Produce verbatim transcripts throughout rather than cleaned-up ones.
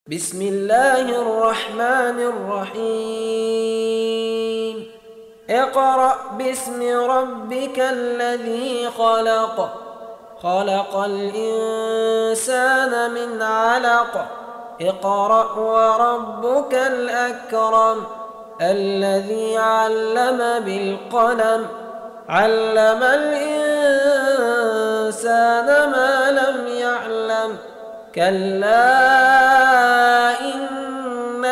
بسم الله الرحمن الرحيم اقرأ باسم ربك الذي خلق خلق الإنسان من علق اقرأ وربك الأكرم الذي علم بالقلم علم الإنسان ما لم يعلم كلا إن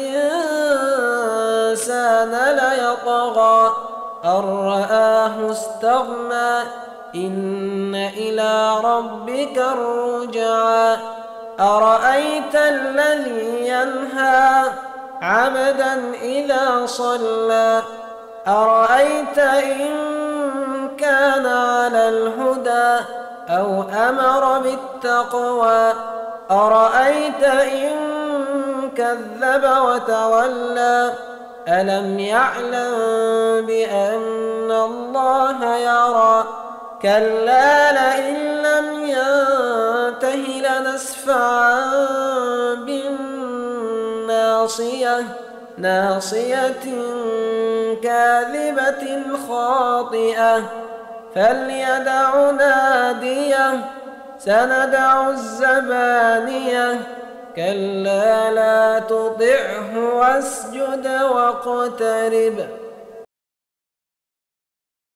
الإنسان ليطغى أن رآه استغنى إن إلى ربك الرجعى أرأيت الذي ينهى عبدا إذا صلى أرأيت إن كان على الهدى أو أمر بالتقوى أرأيت إن كذب وتولى ألم يعلم بأن الله يرى كلا لئن لم ينته لنسفعا بالناصية ناصية كاذبة خاطئة فليدع ناديه سندع الزبانية كلا لا تطعه واسجد واقترب